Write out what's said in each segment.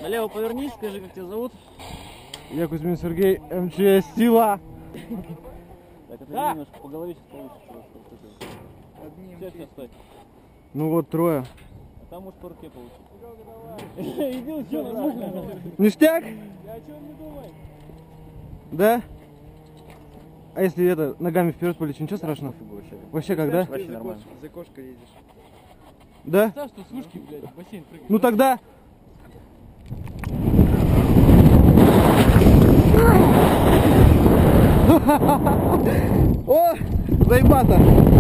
Налево повернись, скажи, как тебя зовут. Я Кузьмин Сергей, МЧС Сила. Так, это немножко по голове сейчас получится. Сейчас, стой. Ну вот трое. А там может по руке получить. Иди, что, нормально. Ништяк? Я о чем не думаю. Да? А если это ногами вперед полечь, ничего страшного? Вообще как, да? Вообще нормально. За кошкой едешь. Да? Представь, что с вышки, блядь, в бассейн прыгнешь. Ну тогда... О, заебато!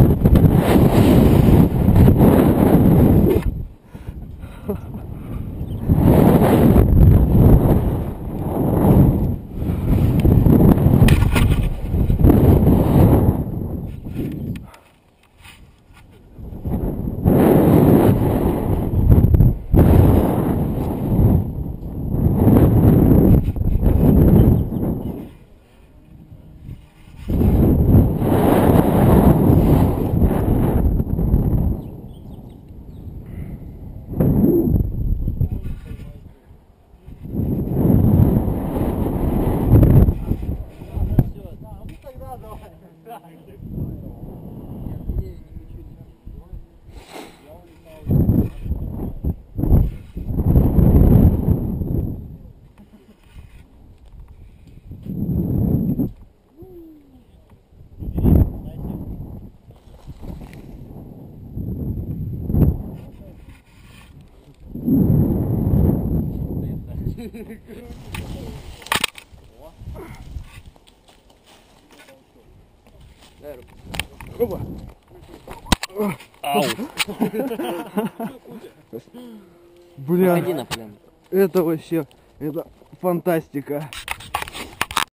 Опа. Ау. Бля, Выходи на пляж. это вообще, это фантастика.